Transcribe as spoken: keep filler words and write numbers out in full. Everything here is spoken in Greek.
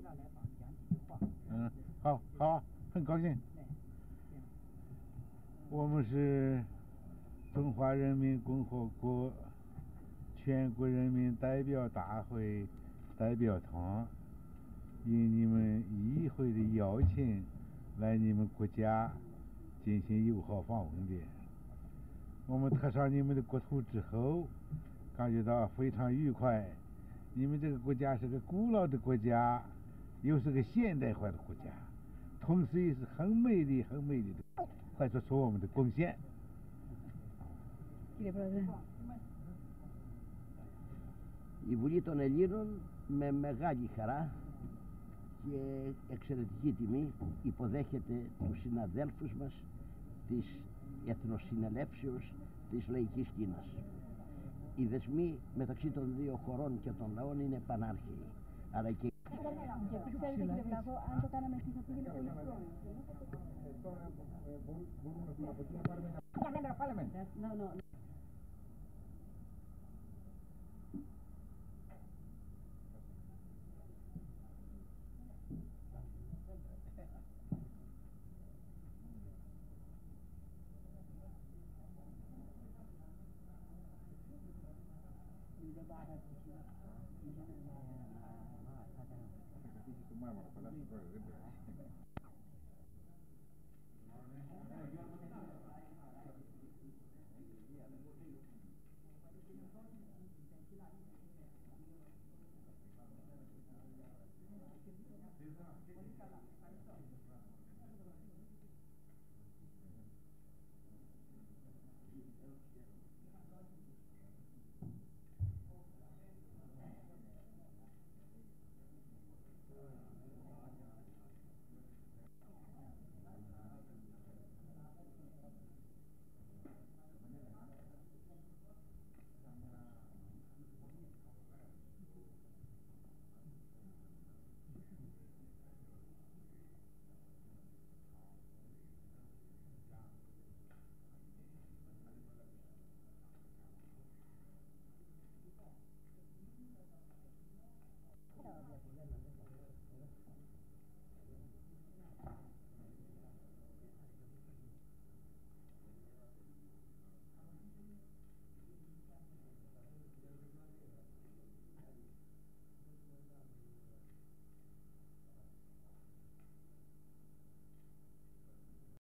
嗯，好，好，很高兴。我们是中华人民共和国全国人民代表大会代表团，应你们议会的邀请，来你们国家进行友好访问的。我们踏上你们的国土之后，感觉到非常愉快。你们这个国家是个古老的国家，又是个现代化的国家，同时也是很美丽、很美丽的，快说出我们的贡献。 Κύριε Πρόεδρε. Η Βουλή των Ελλήνων με μεγάλη χαρά και εξαιρετική τιμή υποδέχεται τους συναδέλφους μας της Εθνοσυνελεύσεως της Λαϊκής Κίνας. Οι δεσμοί μεταξύ των δύο χωρών και των λαών είναι πανάρχαιοι, αλλά και Και ξέρετε κύριε Βλάχο, αν το κάναμε εσείς θα πήγαινε πολύ χρόνο. No, no. Semua masalah seperti itu.